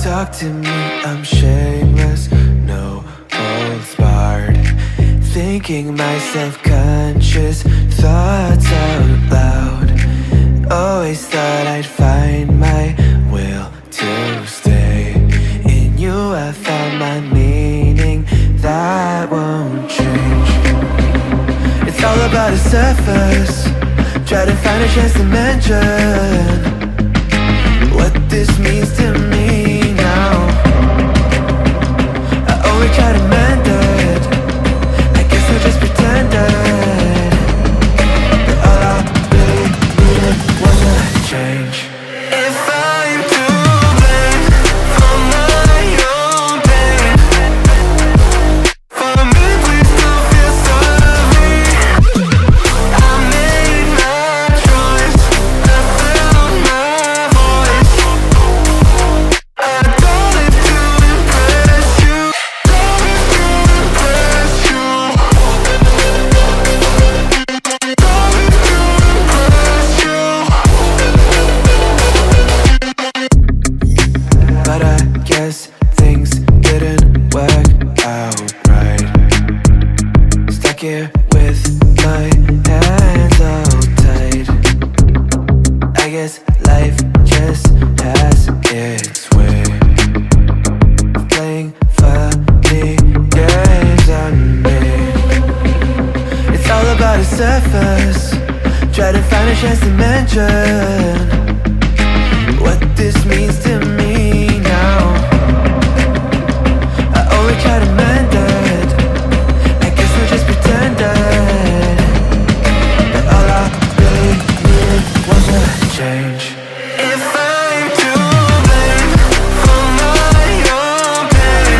Talk to me, I'm shameless, no holds barred. Thinking my self-conscious thoughts out loud. Always thought I'd find my will to stay. In you I found my meaning, that won't change. It's all about the surface. Try to find a chance to mention what this means to me now. I only try to mend it, I guess I just pretended that all I really needed was a change. If I'm to blame for my own pain, for me please don't feel sorry. I made my choice, I found my voice. I don't live to impress you, don't live to impress you, don't live to impress you. But I guess things didn't work out right. Stuck here with my hands all tight. I guess life just has its way of playing funny games on me. It's all about the surface. Try to find a chance to mention what this means to me now. I only try to mend it, I guess I just pretended that all I really needed was a change. If I'm to blame for my own pain,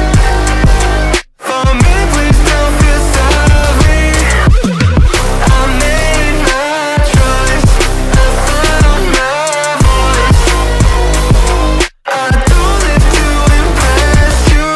for me please don't feel sorry. I made my choice, I found my voice. I don't live to impress you.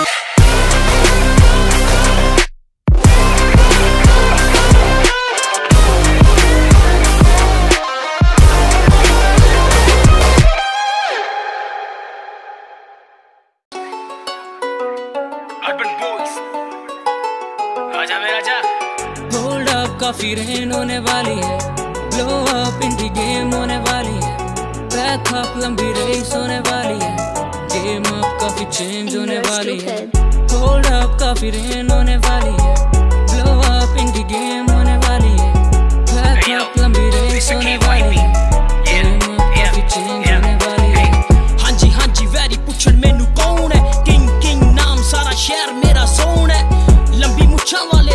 Urban boys आजा मेरा जा। Hold up काफी rain होने वाली है, blow up इंडी game होने वाली है, बैक अप लंबी रेस होने वाली है, गेम अप काफी चेंज होने वाली है। होल्ड अप काफी रेन होने वाली है, ब्लो अप इंडी गेम होने वाली है, बैक अप लंबी रेस होने वाली है, गेम अप काफी चेंज होने वाली है। हांजी हांजी वैरी पुछण मैनू कौन है, किंग किंग नाम सारा शहर मेरा सोन है, लंबी मुच्छां वाले